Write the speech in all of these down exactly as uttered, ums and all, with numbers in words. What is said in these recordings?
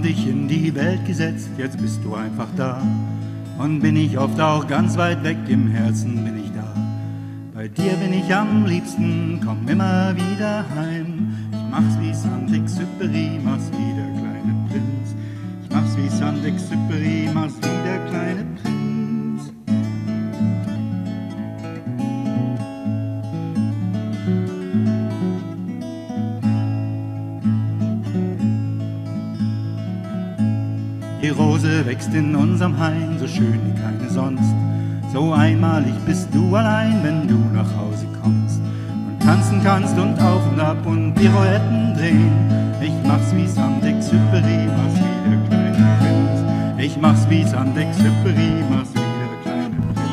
haben dich in die Welt gesetzt, jetzt bist du einfach da. Und bin ich oft auch ganz weit weg, im Herzen bin ich da. Bei dir bin ich am liebsten, komm immer wieder heim. Ich mach's wie Saint-Exupéry, mach's wie der kleine Prinz. Ich mach's wie Saint-Exupéry, mach's wie der kleine Prinz. Die Rose wächst in unserem Hain, so schön wie keine sonst. So einmalig bist du allein, wenn du nach Hause kommst. Und tanzen kannst und auf und ab und Pirouetten drehen. Ich mach's wie Saint-Exupéry, mach's wie der kleine Prinz. Ich mach's wie Saint-Exupéry, mach's wie der kleine Prinz.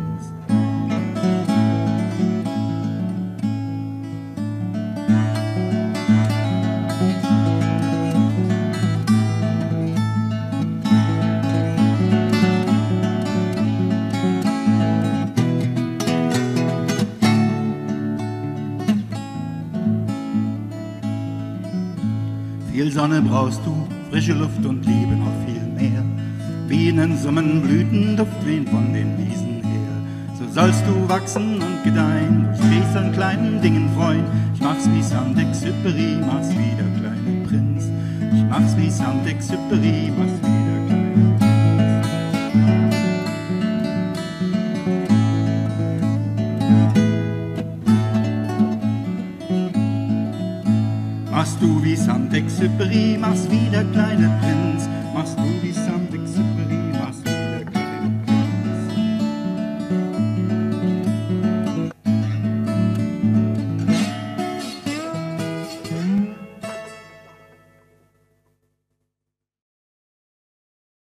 Viel Sonne brauchst du, frische Luft und Liebe noch viel mehr. Wie in den Sommerblütenduft weht von den Wiesen her. So sollst du wachsen und gedeihen, durch stehst an kleinen Dingen freuen. Ich mach's wie Saint-Exupéry, mach's wie der kleine Prinz. Ich mach's wie Saint-Exupéry, mach's wie der kleine Prinz. Machst du wie Saint-Exupéry, machst wie der kleine Prinz. Machst du